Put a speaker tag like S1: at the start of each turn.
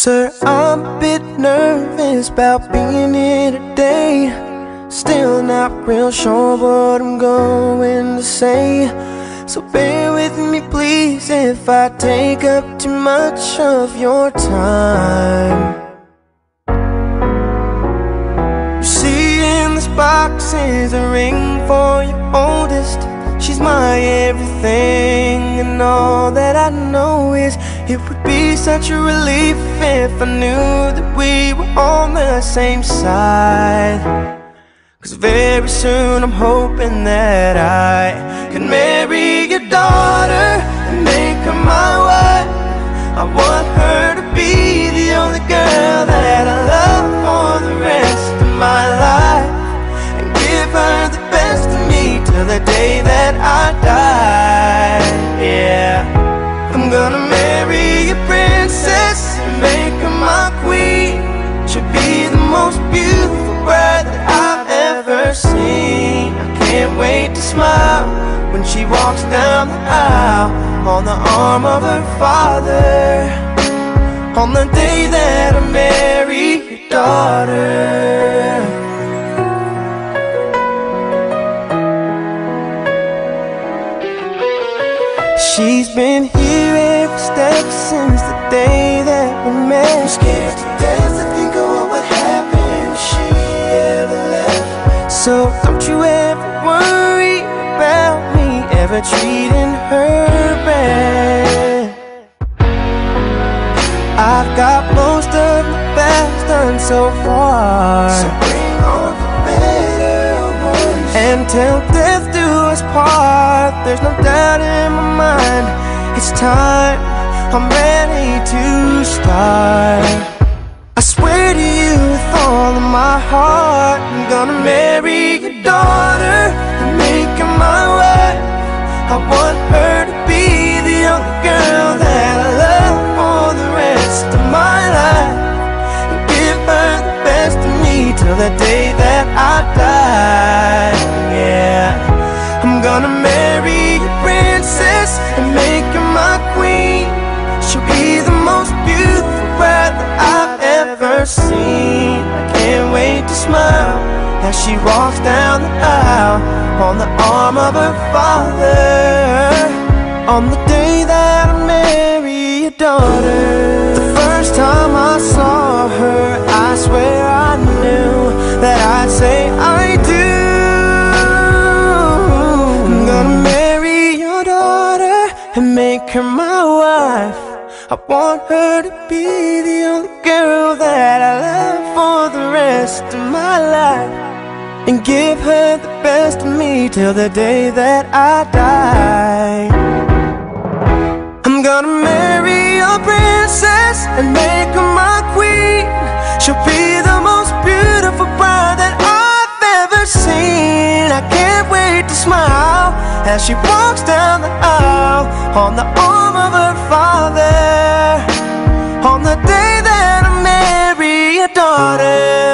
S1: Sir, I'm a bit nervous about being here today. Still not real sure what I'm going to say, so bear with me please if I take up too much of your time. You see, in this box is a ring for your oldest. She's my everything, and all that I know is it would be such a relief if I knew that we were on the same side. 'Cause very soon I'm hoping that I can marry your daughter and make her my wife. I want her to be the only girl that I love for the rest of my life, and give her the best of me till the day that I die. Yeah, I'm gonna marry a princess and make her my queen. She'll be the most beautiful bride that I've ever seen. I can't wait to smile when she walks down the aisle on the arm of her father, on the day that I marry your daughter. She's been here every step since the day that we met. I'm scared to death to think of what would happen if she ever left. So don't you ever worry about me ever treating her bad. I've got most of the best done so far, so bring on the better ones. And till death do us part, there's no doubt in my mind, it's time, I'm ready to start. I swear to you with all of my heart, I'm gonna marry your daughter and make her my wife. I want her to be the only girl that I love for the rest of my life, and give her the best of me till the day that I die. Yeah, I'm gonna marry a princess and make her my queen. She'll be the most beautiful bride that I've ever seen. I can't wait to smile as she walks down the aisle on the arm of her father, on the day that I marry your daughter. The first time I saw her, I swear I knew that I'd say I do. I'm gonna marry your daughter and make her my wife. I want her to be the only girl that I love for the rest of my life, and give her the best of me till the day that I die. I'm gonna marry a princess and make her my queen. She'll be the most beautiful bride that I've ever seen. I can't wait to smile as she walks down the aisle on the arm of her father, on the day that I marry your daughter.